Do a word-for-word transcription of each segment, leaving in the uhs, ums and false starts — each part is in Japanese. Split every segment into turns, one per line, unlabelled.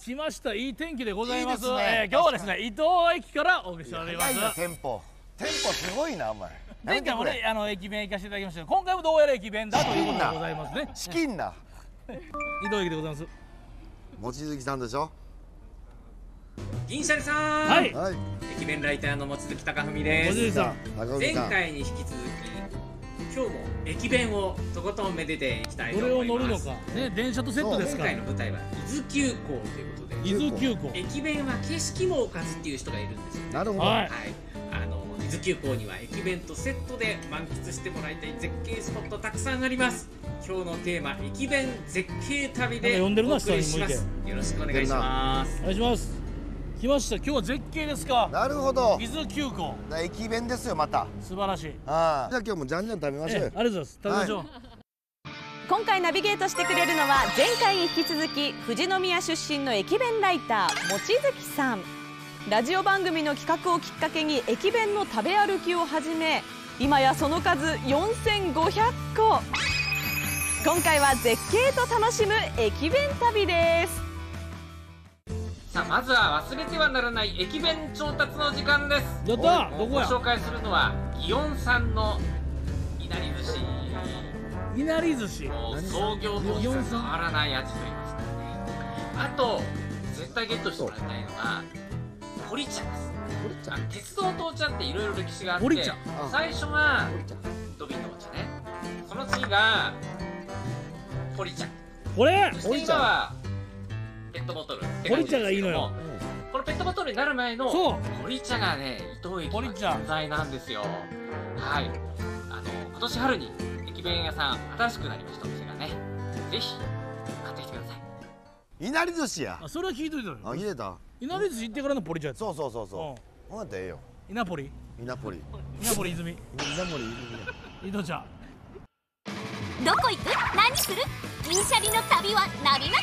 来ました。いい天気でございます。
いいですね
えー今日はですね、伊東駅からお送りしております。
早いなテンポテンポすごいなお前。
前回もね、あの駅弁行かせていただきましたけど、今回もどうやら駅弁だということでございますね。
チキンな
伊東駅でございます。
望月さんでしょ。
銀シャリさん、
はい。
はい。
駅弁ライターの望月貴文です。
望月さん。
前
中尾さん。
回に引き続き今日も駅弁をとことんめでていきたいと
どれを
思います。
乗るのか、ね、電車とセットです
今
から。
回の舞台は伊豆急行ということで、
伊豆急行。
駅弁は景色もおかずっていう人がいるんですよね。
なるほど。
はい
はい、あの伊豆急行には駅弁とセットで満喫してもらいたい絶景スポットたくさんあります。今日のテーマ駅弁絶景旅でお
なんか呼んでるな
送りします。
下に
よろしくお願いします
お。願いします。来ました。今日は絶景ですか。
なるほど。
伊豆急行。
駅弁ですよまた。
素晴らしい。
ああ。じゃあ今日もじゃんじゃん食べましょうよ。
ええありがとうございます。食べましょう。
今回ナビゲートしてくれるのは前回に引き続き富士宮出身の駅弁ライター望月さん。ラジオ番組の企画をきっかけに駅弁の食べ歩きを始め、今やその数よんせんごひゃっこ。今回は絶景と楽しむ駅弁旅です。
さあまずは忘れてはならない駅弁調達の時間です。
やったー。どこ
ご
や。
紹介するのは祇園さんのいなり寿司。
いなり寿司。
もう創業当時から変わらない味と言いますからね。あと絶対ゲットしてもらいたいのが堀茶です。あの鉄道とお茶っていろいろ歴史があって、
堀茶
最初はドビンのお茶ね、その次が堀茶、
これ。
そして今はペットボトルって感じですけども、
堀茶がいいのよ。
このペットボトルになる前の
そう
堀茶がね、伊東駅の
堀茶
存在なんですよ。はい、あの今年春に駅弁屋さん新しくなりましたお店がね、ぜひ買ってきてください。
いなり寿司や。
あ、それは聞いといたよ。
あ、入れた。
いなり寿司行ってからのポリ茶やつ。
そうそうそうそう。ほんやったらええよ。
イナポリ。
イナポリ。
イナポリ泉。
イナモリ。
伊藤茶。
どこ行く？何する？銀シャリの旅はナビ任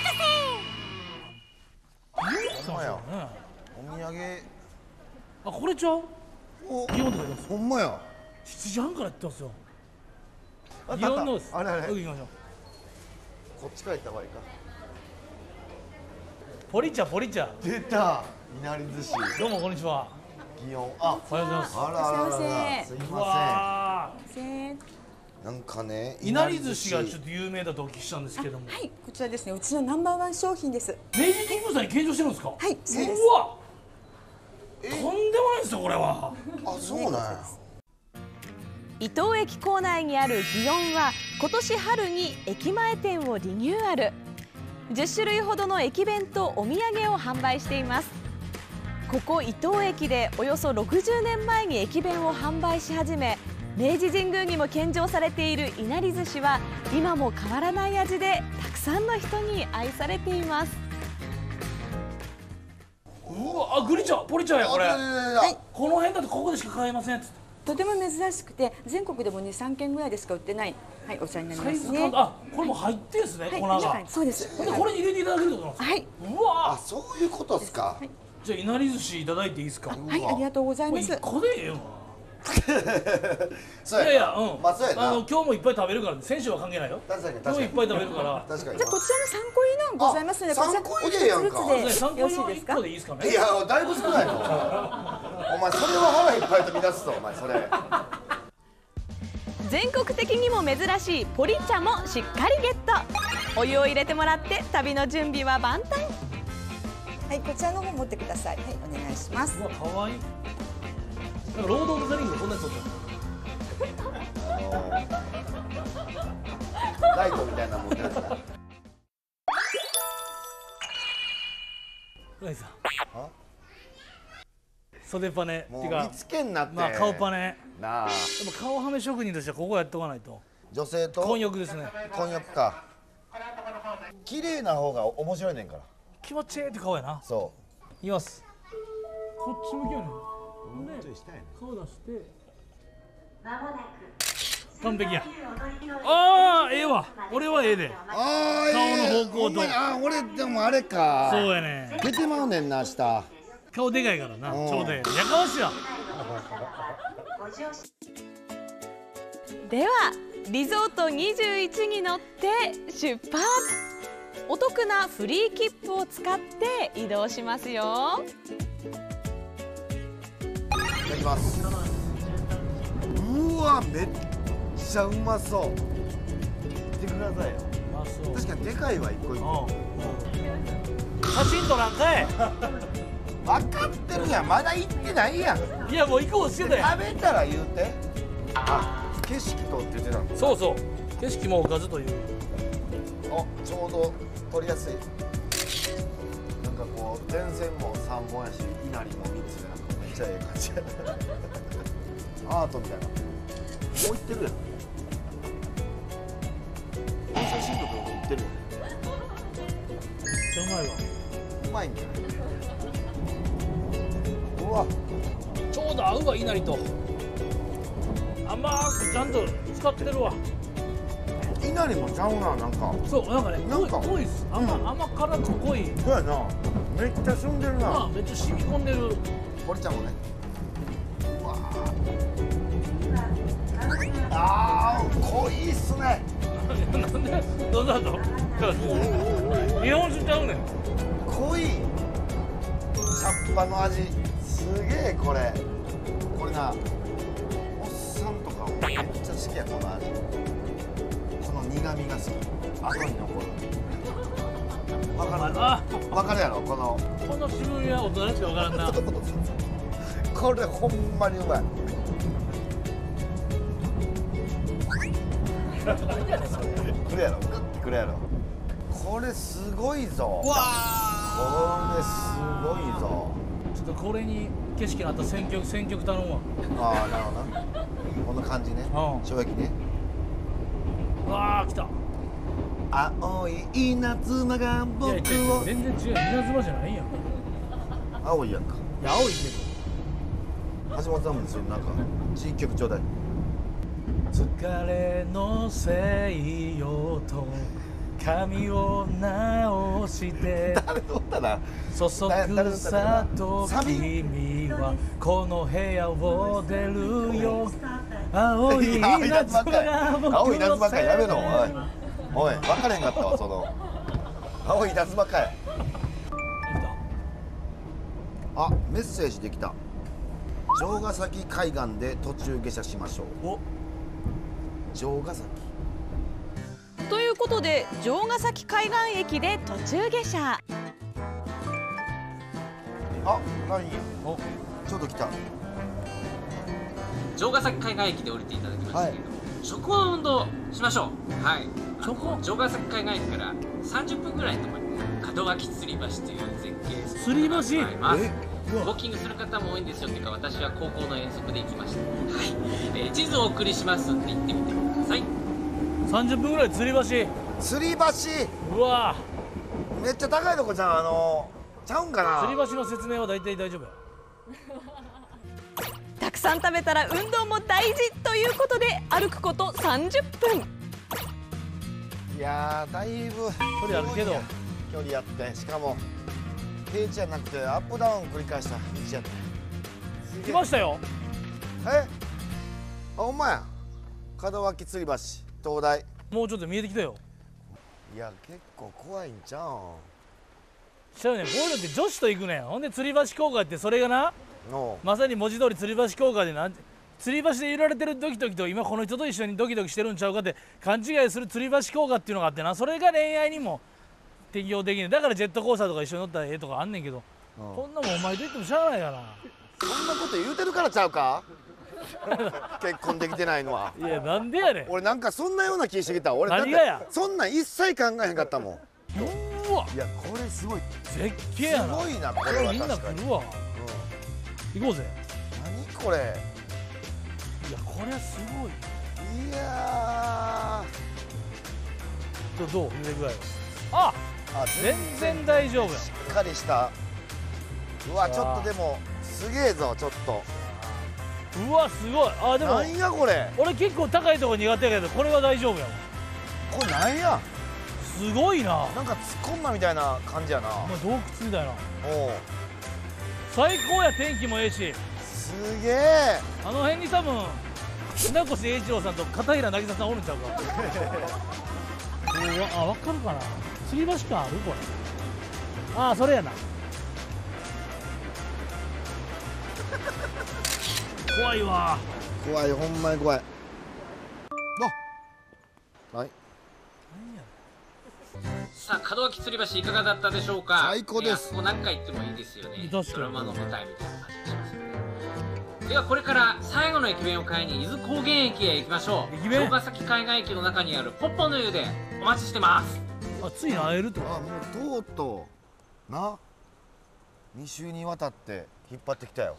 せ。
ほんまや。
うん。
お土産。
あ、これちゃう。
お。
祇園とかいます。
ほんまや。
しちじはんからやってますよ。
あ
祇園のです。
あれあれ。
行きましょう。
こっちから行った方がいいか。
ポリ茶ポリ茶。
出た。いなり寿司。
どうもこんにちは。
祇園。あ。
おはようございます。
あらあらあら。すいうま
わ
せん。なんかね。
ー。いなり寿司がちょっと有名だとお聞きしたんですけども。
はい、こちらですね、うちのナンバーワン商品です。
明治神宮さんに計上してるんですか。
はい、そうです。
うわ。とんでもないですよこれは。
あ、そうなんや。
伊東駅構内にある祇園は今年春に駅前店をリニューアル。じゅっしゅるいほどの駅弁とお土産を販売しています。ここ伊東駅でおよそろくじゅうねんまえに駅弁を販売し始め、明治神宮にも献上されているいなり寿司は今も変わらない味でたくさんの人に愛されています。
うわ、あ、グリ茶ポリ茶やこれ。
はい。
この辺だとここでしか買えませんっつって。
とても珍しくて、全国でもに、さんけんぐらいでしか売ってない、はい、お茶になり
サイ
ますね。
ズ感あ、これも入ってんすね、
はい、
粉が。
中にそうです。
ほんでこれに入れていただけるってことなんですか。
はい、
うわ
あ、そういうことですか。
じゃあいなり寿司いただいていいですか。
はい、ありがとうござい
これ
ます
一。個でええよ。
そう
いやいや、うん。
まあそうやな。
あの今日もいっぱい食べるからね。先週は関係ないよ。
確かに
今日いっ
確かに。
ぱい食べるから。
確かに
じゃあこちらの参考入りのございますので、
あ
こちら
参考入りやんか
お一つずつでよろしいですか
一個。でいいですかね。
いや、だいぶ少ないの。お前それは腹いっぱいとみ出すぞ、お前それ。
全国的にも珍しいポリ茶もしっかりゲット。お湯を入れてもらって旅の準備は万端。
はい、こちらの方持ってください。はい、お願いします。
うわ、可愛い。なんかロード・オブ・ザ・リングでこんなやつ撮って
ライトみたいなもんだよ。
る。ライさん。袖パネって
も
いううか
見つけんなって。
まあ顔パネ。
なあ。
やっぱ顔はめ職人としてはここやっとかないと。
女性と
混浴ですね。
混浴か。綺麗な方が面白いねんから。
気持ちいいって顔やな。
そ
いきます。こっち向きやねん。で顔出して完璧や。ああ、ええわ。俺はええで。
う。ああ、
顔の方向と
ほんまにあー、俺でもあれか。
そうやね。
出てまうねんな、明日。
顔でかいからな。
うん
ちょうどええ。やかましいわ。
ではリゾートにじゅういちに乗って出発。 お得なフリー切符を使って移動しますよ。
いただきます。うわ、めっちゃうまそう。見てくださいよ。確かにでかいわ、一個一個。
写真撮らんかい。
分かってるやん、まだ行ってないやん。
いやもう行こうしてたやん。
食べたら言うて。あ、景色とって言ってたの。
そうそう、景色もおかずという。
あ、ちょうど取りやすい。なんかこう電線もさんぼんやし、いなりもみっつで、なんかめっちゃええ感じやな。アートみたいな。もう行ってるやん。この写真とかも行ってるよね。
めっちゃうまいわ。
うまいんじゃない。うわ、
ちょうど合うわ、いなりと。甘くちゃんと使ってるわ。
いなりもちゃうな、なんか。
そう、なんかね、
なんか
濃いっす。甘、甘辛く濃い。
そうやな。めっちゃ澄んでるな。
あ、めっちゃ染み込んでる。
堀ちゃんもね。うわあー、濃いっすね。
なんで、どうだと。日本酒ちゃうねん。
濃い。茶っ葉の味。すげえこれ。これな。おっさんとかもめっちゃ好きや、この味。この苦味が好き。後に残る。わかる。
あ、
わかるやろ、この。
この渋みは大人しかわからんな。
これほんまにうまい。くるやろ、グッてくるやろ。これすごいぞ。
うわ
これすごいぞ。
ー、ちょっとこれに景色のあった選曲選曲頼むわ。
ああ、なるほどな。こんな感じね。
うん
衝撃ね。
うわー、来た。
青い稲妻が僕
いやいや
を。
全然違う、稲妻じゃないやん。い
青いやんか。
や、青いけ
橋本さんもですよ、なんか地域曲ちょうだい。
ど。疲れのせいよと髪を直して
誰とったな。
そそくさと君はこの部屋を出るよ。青い稲妻が僕
青い稲
の
妻かい、やめろ。
せい。
おい、おい、分からへんかったわ、その。青い稲妻かい。あ、メッセージできた。城ヶ崎海岸で途中下車しましょう。
お、
城ヶ崎。
ということで城ヶ崎海岸駅で途中下車。
あ、何。
お、
ちょうど来た。
城ヶ崎海岸駅で降りていただきましたけれども、食後の運動しましょう。はい。
食後
城ヶ崎海岸駅からさんじゅっぷんぐらいのところに門脇吊り橋という絶景スポットがあります。ウォーキングする方も多いんですよ。というか、私は高校の遠足で行きました。はい、えー、地図をお送りしますんで行ってみてください。
さんじゅっぷんぐらい吊り橋。
吊り橋。
うわ
めっちゃ高いとこじゃん。あのちゃうんかな。
ー、吊り橋の説明は大体大丈夫や。
たくさん食べたら運動も大事ということで歩くことさんじゅっぷん。
いやー、だいぶ
距離あるけど
距離あって、しかも平地じゃなくてアップダウン繰り返した道やった。
来ましたよ。
え、あ、ほんまや。門脇吊り橋、灯台。
もうちょっと見えてきたよ。
いや、結構怖いんちゃうん。
しゃうねん、こういうのって女子と行くねん。ほんで吊り橋効果って、それがな、
の
まさに文字通り吊り橋効果でな、吊り橋で揺られてるドキドキと今この人と一緒にドキドキしてるんちゃうかって勘違いする吊り橋効果っていうのがあってな、それが恋愛にも適用できる。だからジェットコースターとか一緒に乗ったらええとかあんねんけど、こんなもんお前と言ってもしゃあないからな。
そんなこと言うてるからちゃうか。結婚できてないのは。
いや、なんでやねん。
俺なんかそんなような気してきた。俺だって
何がや
そんなん一切考えへんかったもん。
うわ、
いや、これすごい。
絶景やな。
すごいな、こ
こ
れは
れみんな
確かに。
来るわ。行こうぜ。
何これ。
いや、これはすごい。
いや
ちょっとどう揺れ具合は。あ、
ー、あ、
全然大丈夫や。
しっかりした。うわ、ちょっとでもすげえぞ、ちょっと。
うわ、すごい。あ、でも
なんやこれ。
俺結構高いとこ苦手やけど、これは大丈夫やわ。
これなんや。
すごいな。
なんか突っ込んだみたいな感じやな。
お前洞窟みたいな。
おう、最
最高や、天気もええし。
すげえ。
あの辺に多分船越英一郎さんと片平渚さんおるんちゃうか。うわ、あ、分かるかな。 吊り橋感あるこれ。ああそれやな。怖いわ。
怖い、ほんまに怖い。あ、はい。
さあ門脇吊り橋いかがだったでしょうか。
最高です。
いやここ何回行ってもいいですよね。
確かに
ドラマの舞台みたいな感じがしますよね。ではこれから最後の駅弁を買いに伊豆高原駅へ行きましょう。
駅弁
城ヶ崎海岸駅の中にあるポッポの湯でお待ちしてます。
あついに会えると。
あ、もうとうとうなに週にわたって引っ張ってきたよ。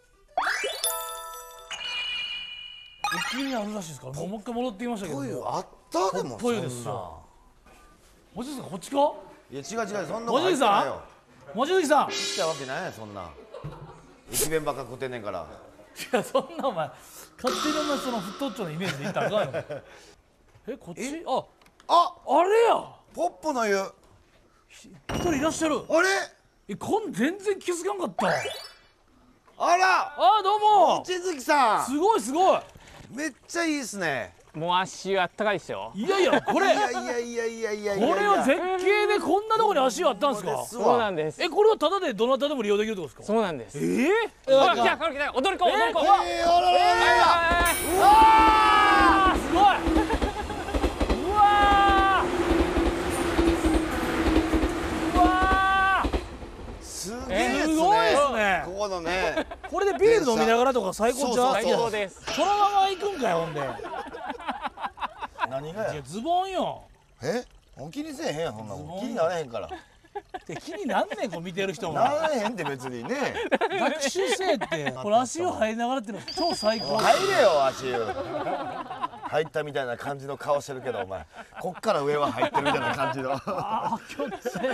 駅にあるらしいですから。もう一回戻ってきましたけど。
こういうあったでも
ポッポ湯ですよ。望月さんこっちか。
いや違う違う、そんな
望月さん望月さん
来たわけないやん、そんな駅弁ばっか食ってんねんから。
いやそんなお前勝手にお前その太っちょのイメージで言ったらあかんよ。えこっちあ
あ、
あれや
ポッポの湯。あ
一人いらっしゃる。
れ、
えこん全然気づかんかった。
あら、
あどうも
望月さん、
すごいすごい。
めっちゃいいっすね。
もう足あったかいですよ。
いやいやこれ
いやいやいやいやいやいやいや、
これは絶景でこんなとこに足があったんですか。
そうなんです。
えこれはタダでどなたでも利用できるってことですか。
そうなんです。
ええ
あ、来た、これ来た、踊り子、踊り子。
えー、あららららら、
うわーすごい。うわーうわー
すげえっすね。
すごいですね。
ここのね、
これでビール飲みながらとか最高ちゃう。
最高です。
そのまま行くんかよほんで。
何がや
いや。ズボンよ。
え、お気にせえへんやん、そんなもん気になれへんから。
で気になんねんこう見てる人も。
なれへんって別にね。
学習せえってこれ足を入りながらっていうの超最高。
入れよ足湯。入ったみたいな感じの顔してるけど、お前こっから上は入ってるみたいな感じの。
あー気持ちい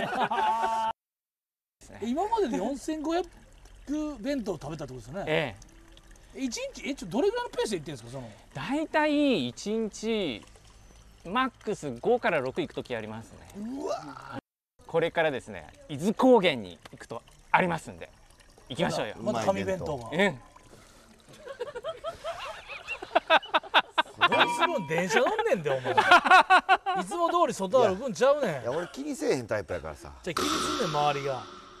い。今まででよんせんごひゃく弁当食べたってことですよね。
ええ。
一日えちょどれぐらいのペースで行ってるんですかその。
大体一日マックスごからろく行く時ありますね。
うわ、
これからですね、伊豆高原に行くとありますんで行きましょうよ。
まだ紙弁当が。
うん。
いつも電車乗んねんでお前。いつも通り外歩くんちゃうねん。
いや俺気にせえへんタイプやからさ。
じゃあ気にすんねん周りが。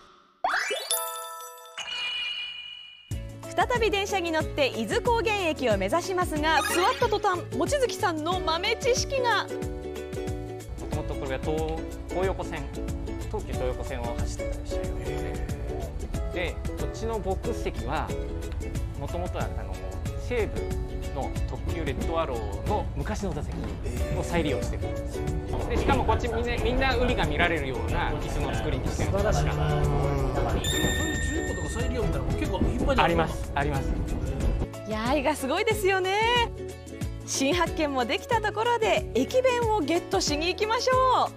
再び電車に乗って伊豆高原駅を目指しますが、座った途端望月さんの豆知識が。
もともとこれは東東横線、東急東横線を走ってた車両で、こっちのボックス席はもともとはあの西武の特急レッドアローの昔の座席を再利用してるんですよ。でしかもこっちみんなみんな海が見られるような椅子の作りにしてるんです。
そういう中古とか再利用みたいなのも結構頻繁に
ありますあります。
いや愛がすごいですよね。新発見もできたところで駅弁をゲットしに行きましょう。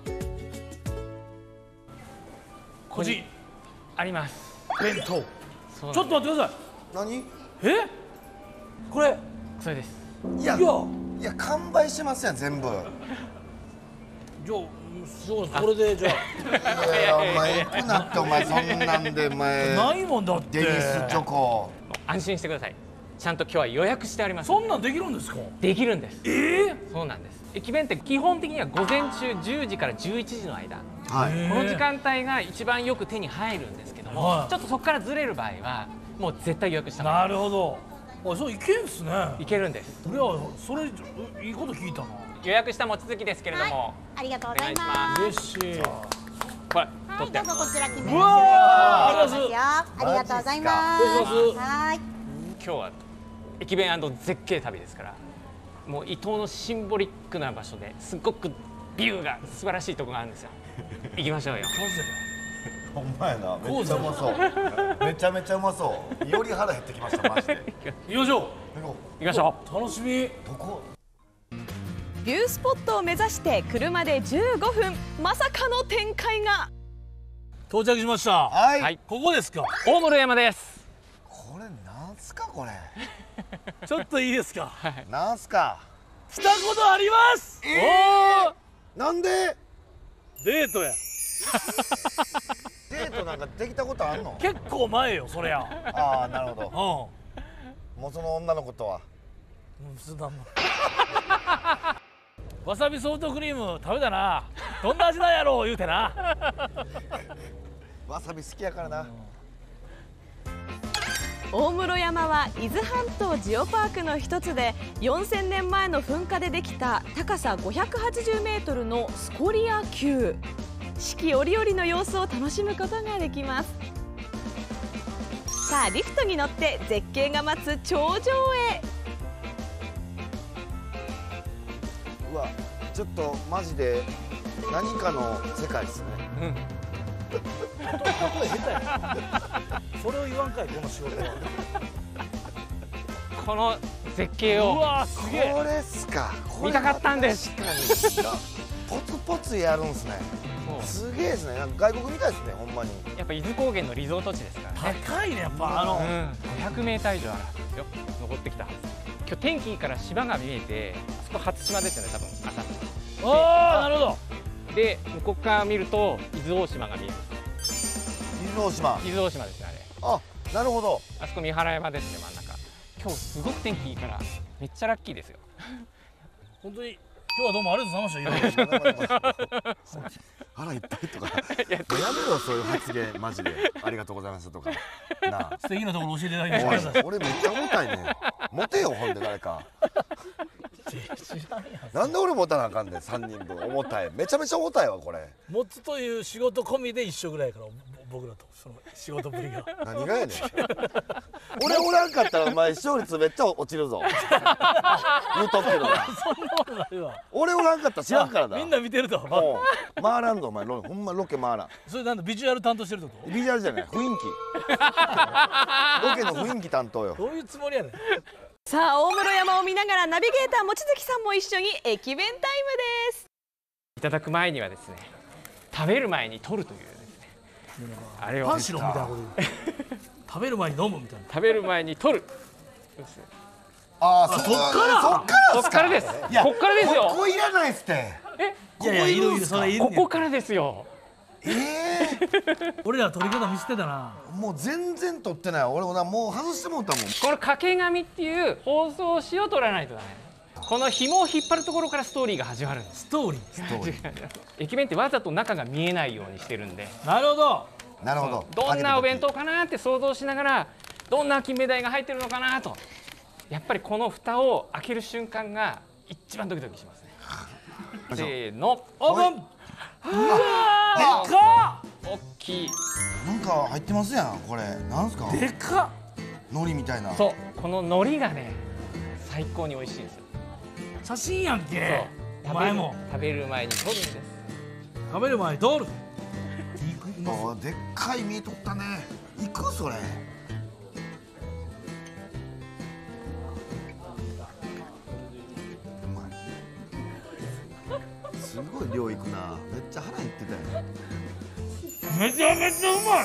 個人
あります。
弁当。
そうなんです。
ちょっと待ってください。
何？
えこれ
それです。
いや
いや
いや完売してますやん全部。
じゃあそうですこれでじゃ
いやお前行くなってお前そんなんでお
あ
前。
ないもんだって。
デニスチョコ。
安心してください。ちゃんと今日は予約してあります。
そんなんできるんですか。
できるんです。
ええ
そうなんです。駅弁って基本的には午前中じゅうじからじゅういちじの間、
はい。
この時間帯が一番よく手に入るんですけども、
はい
ちょっとそこからずれる場合はもう絶対予約した方が
なるほど。あそういけんすね。
いけるんです。
いやそれいいこと聞いたな。
予約した望月ですけれども、
ありがとうござい
お願いし
ま
ます
嬉しい。
これ
す。はい、
取って
どうぞこちら決め
うわーありがとうござい
ありがとうございます。
失礼します
はい。
今日は駅弁&絶景旅ですから、もう伊東のシンボリックな場所ですごくビューが素晴らしいところがあるんですよ。行きましょうよ。
ほんまやな。めっちゃうまそう。めちゃめちゃうまそう。より腹減ってきましたマジで。
行きましょ
行きましょ
う。楽しみ。
どこ？
ビュースポットを目指して車でじゅうごふん、まさかの展開が。
到着しました。
はい。
はい
ここですか。
う。大室山です。
これなんすかこれ。
ちょっといいですか。
なんすか。
来たことあります。
えー、なんで？
デートや。
デートなんかできたことあんの？
結構前よそりゃ。
ああなるほど。
うん。
もうその女の子とは。
うん、普通だもん。わさびソフトクリーム食べたな。 どんな味なんやろう言うてな。
わさび好きやからな。
大室山は伊豆半島ジオパークの一つで、よんせんねんまえの噴火でできた高さごひゃくはちじゅうメートルのスコリア丘。四季折々の様子を楽しむことができます。さあリフトに乗って絶景が待つ頂上へ。
うわ、ちょっとマジで何かの世界ですね。
それを言わんかいこの仕事は。
この絶景
う
を
わすげえ。
これっすか。
見たかったんです。
確かに。ポツポツやるんすね。すげえですね。なんか外国みたいですね、ほんまに。
やっぱ伊豆高原のリゾート地ですからね。
高いねやっぱあの、
うん、ごひゃくメーター以上あるよ、登ってきたはず。今日天気いいから島が見えて、あそこ初島ですよね、多分朝。
ああなるほど。
で向こうから見ると伊豆大島が見える。
伊豆大島。
伊豆大島ですね、あれ。
あ、なるほど。
あそこ三原山ですね、真ん中。今日すごく天気いいからめっちゃラッキーですよ。
本当に今日はどうもありがとうございました。
腹いっぱいとかやめろ、そういう発言マジで。ありがとうございますとかなあ。
素敵なところ教えていただきました。
俺めっちゃ重たいね。モテよほんで誰か。なんで俺持たなあかんねん。さんにんぶん重たい。めちゃめちゃ重たいわこれ。
持つという仕事込みで一緒ぐらいから僕らとその仕事ぶりが。
何がやねん。俺おらんかったらお前視聴率めっちゃ落ちるぞ。言うとくけどな。
そんなことないわ。
俺おらんかったら知らんからな。
みんな見てると。
もう回らんぞお前。ほんまロケ回らん。
それなんだビジュアル担当してるってこと？
ビジュアルじゃない、雰囲気。ロケの雰囲気担当よ。
どういうつもりやねん。
さあ大室山を見ながらナビゲーター望月さんも一緒に駅弁タイムです。
いただく前にはですね、食べる前に取るというですね、あれを
パンシロンみたいなこと言う。食べる前に飲むみたいな。
食べる前に取る。
ああ、そっからそっから
こっからです。
いや
こっからですよ。
ここいらないっすって。
え、
いやいやいるいるそれいる。
ここからですよ。
ええ。
俺ら撮り方見せてたな。
もう全然撮ってない。俺もなもう外してもうたもん。
この掛け紙っていう放送紙を取らないとダメ。この紐を引っ張るところからストーリーが始まるんです。
ストーリー。
駅弁ってわざと中が見えないようにしてるんで。
なるほど。
なるほど。
どんなお弁当かなって想像しながら、どんな金目鯛が入ってるのかなと。やっぱりこの蓋を開ける瞬間が一番ドキドキしますね。せーの、
オープン。うわー、でか
っ。大きい。
なんか入ってますやん。これなんすか。
でかっ。
海苔みたいな。
そう、この海苔がね、最高に美味しいんですよ。
写真やんけ。お前も
食べる前に取るんです。
食べる前に取る。
あ、でっかい身取ったね。いくそれ。すごい量いくな。めっちゃ腹減ってたよ。
めちゃめちゃうまい。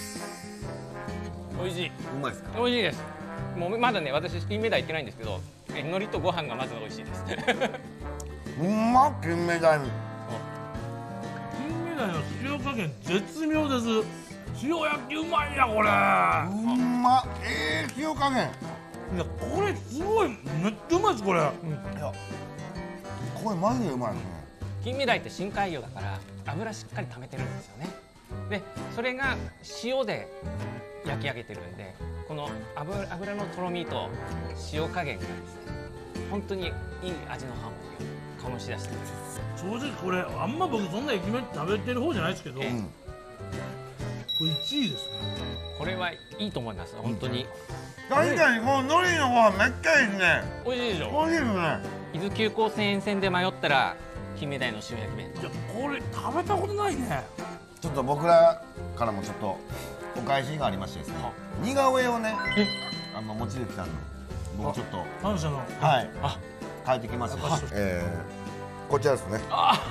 美味しい。
うまいですか。
美味しいです。もうまだね、私金目鯛行ってないんですけど、海苔とご飯がまず美味しいです。
うまっ、金目鯛。
金目鯛の塩加減絶妙です。塩焼きうまいなこれ。
うまっ、ええー、塩加減。
いやこれすごいめっちゃうまいですこれ。うん、
いやこれマジでうまいですね。
金目鯛って深海魚だから油しっかり溜めてるんですよね。でそれが塩で焼き上げてるんで、この 油, 油のとろみと塩加減がですね、本当にいい味のハーモニーを醸し出してる。
正直これあんま僕そんな駅弁食べてる方じゃないですけど、
ええ、
これいちいですね。
これはいいと思います本当に。
確かにこの海苔のご飯めっちゃいいですね。
美味しいでしょ。
美味しいですね。
伊豆急行線沿線で迷ったら金目鯛の塩焼き弁当。
いやこれ食べたことないね。
ちょっと僕らからもちょっとお返しがありましてですね、似顔絵をね、あの望月さんに僕ちょっと
感謝の
はいあ書いてきます。えー、こちらですね。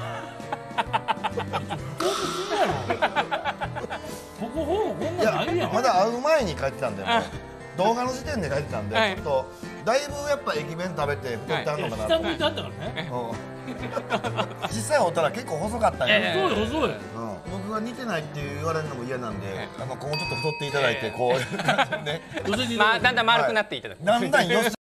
ここほぼこん
い
なんないやん。
やまだ会う前に書いてたんで、もう動画の時点で書いてたんで、
はい
ちょっとだいぶやっぱ駅弁食べて太ってあるのかなと。
下向いてあったからね。
うん実際会ったら結構細かったんやね。
細い細い。
うん、僕が似てないって言われるのも嫌なんで、あの今後ちょっと太っていただいてこういう感じでね。
要するに
まあだんだん丸くなっていただく。
だんだんよっ